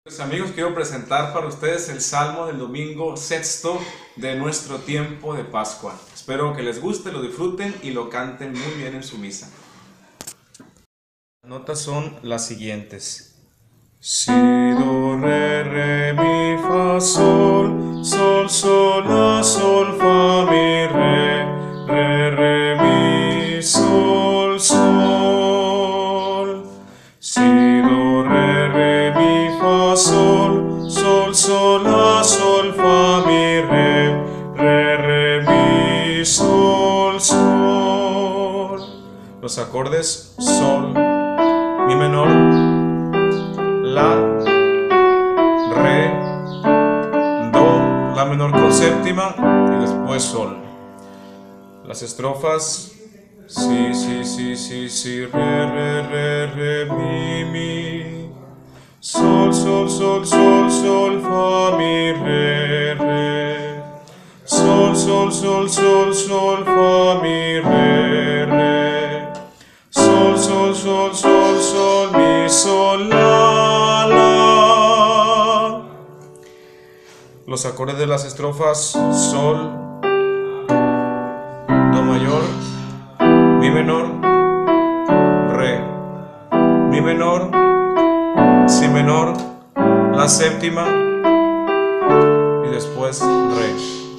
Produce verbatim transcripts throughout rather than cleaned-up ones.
Pues amigos, quiero presentar para ustedes el Salmo del domingo sexto de nuestro tiempo de Pascua. Espero que les guste, lo disfruten y lo canten muy bien en su misa. Las notas son las siguientes: Si, do, re, re, mi, fa, sol, sol, sol, la, sol, fa, mi, re, re, re, mi, sol, sol. Si, do, re, re, mi, fa, sol, sol, sol, la, sol, fa, mi, re, re, re, mi, sol, sol. Los acordes: sol, mi menor, la, re, do, la menor con séptima y después sol. Las estrofas: si, si, si, si, si, re, re, re, re, mi, mi, sol, sol, sol, sol, sol, fa, mi, re, re, sol, sol, sol, sol, sol, fa, mi, re, re, sol, sol, sol, sol, sol, mi, sol, la, la. Los acordes de las estrofas: sol, do mayor, mi menor, re, mi menor, si menor, la séptima y después re.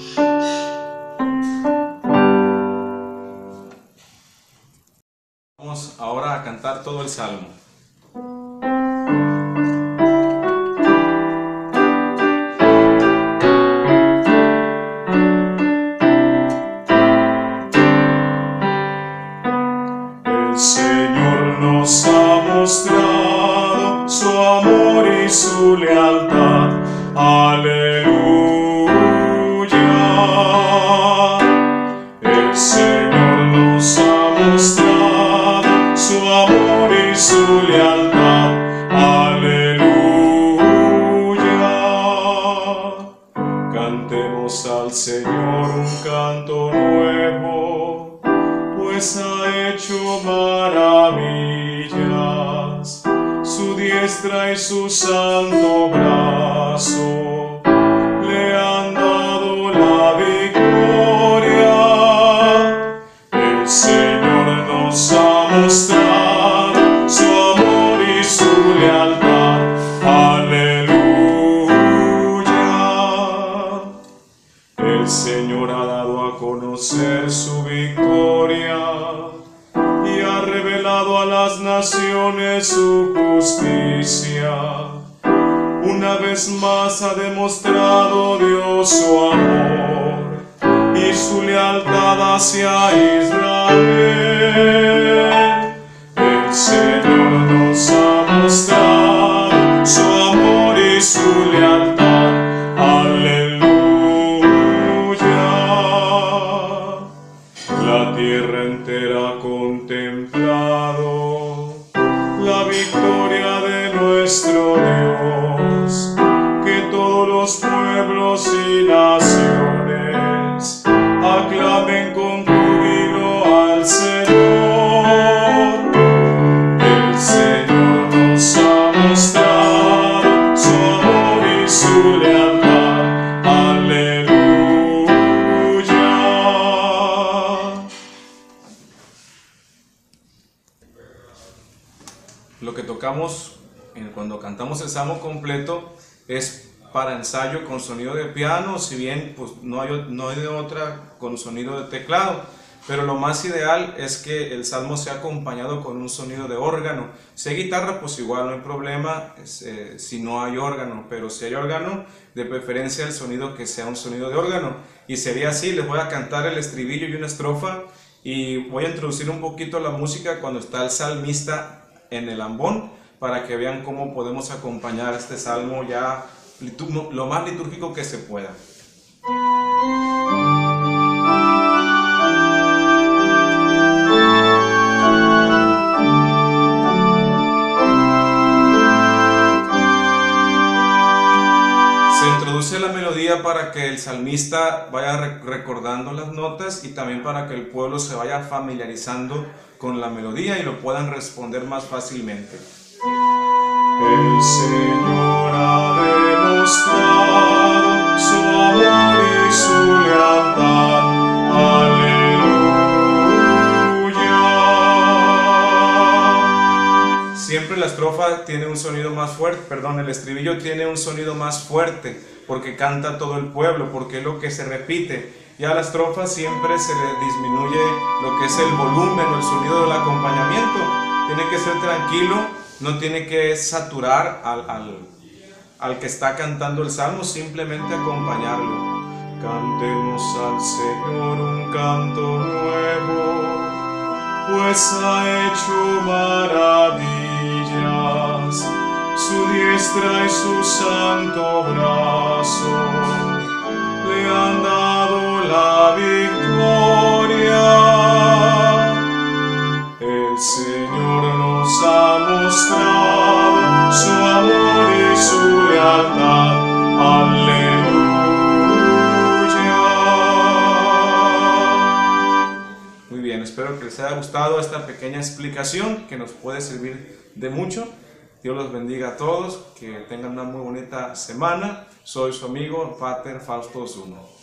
Vamos ahora a cantar todo el salmo. El Señor nos ha mostrado su amor y su lealtad. Aleluya. El Señor nos ha mostrado su amor y su lealtad. Aleluya. Cantemos al Señor un canto nuevo, pues ha hecho maravillas. Su diestra y su santo brazo le han dado la victoria. El Señor nos ha mostrado su amor y su lealtad. Aleluya. El Señor ha dado a conocer su victoria y ha revelado a las naciones su justicia. Una vez más ha demostrado Dios su amor y su lealtad hacia Israel. El Señor nos ha mostrado su amor y su lealtad. Aleluya. La tierra entera ha contemplado la victoria de nuestro Dios. Que todos los pueblos y naciones aclamen con júbilo al Señor. El Señor nos ha mostrado su amor y su lealtad. Aleluya. Lo que tocamos cuando cantamos el salmo completo es para ensayo con sonido de piano, si bien pues no hay, no hay de otra con sonido de teclado, pero lo más ideal es que el salmo sea acompañado con un sonido de órgano. Si hay guitarra, pues igual no hay problema, es, eh, si no hay órgano, pero si hay órgano, de preferencia el sonido que sea un sonido de órgano. Y sería así: les voy a cantar el estribillo y una estrofa, y voy a introducir un poquito la música cuando está el salmista en el ambón, para que vean cómo podemos acompañar este salmo ya lo más litúrgico que se pueda. Se introduce la melodía para que el salmista vaya recordando las notas y también para que el pueblo se vaya familiarizando con la melodía y lo puedan responder más fácilmente. El Señor ha siempre la estrofa tiene un sonido más fuerte, perdón, el estribillo tiene un sonido más fuerte, porque canta todo el pueblo, porque es lo que se repite. Ya a la estrofa siempre se le disminuye lo que es el volumen o el sonido del acompañamiento. Tiene que ser tranquilo, no tiene que saturar al, al, al que está cantando el salmo, simplemente acompañarlo. Cantemos al Señor un canto nuevo, pues ha hecho maravillas, su diestra y su santo brazo le han dado la victoria. El Señor nos ha mostrado su amor y su lealtad. Aleluya. Muy bien, espero que les haya gustado esta pequeña explicación que nos puede servir de mucho. Dios los bendiga a todos, que tengan una muy bonita semana. Soy su amigo Pater Fausto Osuna.